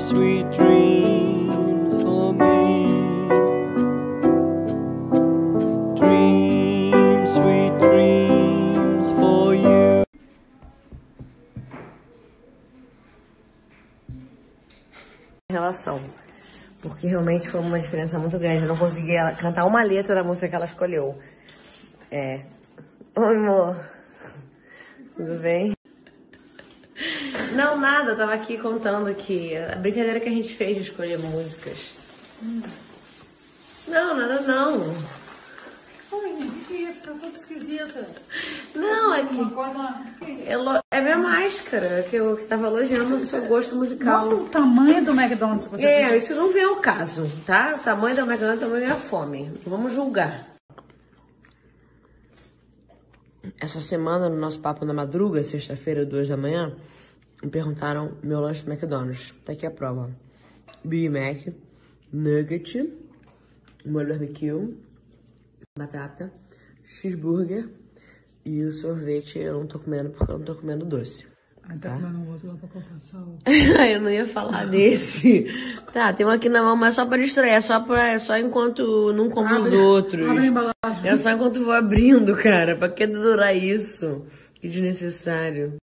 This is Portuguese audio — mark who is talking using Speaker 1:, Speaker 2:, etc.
Speaker 1: sweet dreams for me. Dreams, sweet dreams for you.
Speaker 2: Relação, porque realmente foi uma diferença muito grande. Eu não conseguia cantar uma letra da música que ela escolheu. Oi, amor. Tudo bem? Não, nada. Eu tava aqui contando que a brincadeira que a gente fez de escolher músicas. Não, nada não.
Speaker 3: Oi, o que é isso? Tá toda esquisita.
Speaker 2: Não, é
Speaker 3: Uma
Speaker 2: que
Speaker 3: coisa...
Speaker 2: é minha máscara, que eu tava elogiando o seu gosto musical.
Speaker 3: Nossa, o tamanho do McDonald's que você viu.
Speaker 2: Isso não vem ao caso, tá? O tamanho da McDonald's, o tamanho da fome. Não vamos julgar. Essa semana, no nosso papo na madruga, sexta-feira, 2 da manhã, me perguntaram meu lanche do McDonald's. Tá aqui a prova. Big Mac, nugget, molho barbecue, batata, cheeseburger e o sorvete eu não tô comendo porque eu não tô comendo doce.
Speaker 3: Tá comendo outro lá pra comprar sal.
Speaker 2: Eu não ia falar desse. Tá, tem um aqui na mão, mas só pra distrair. É só enquanto não como os outros.
Speaker 3: Abre a embalagem.
Speaker 2: É só enquanto vou abrindo, cara. Pra que durar isso? Que desnecessário.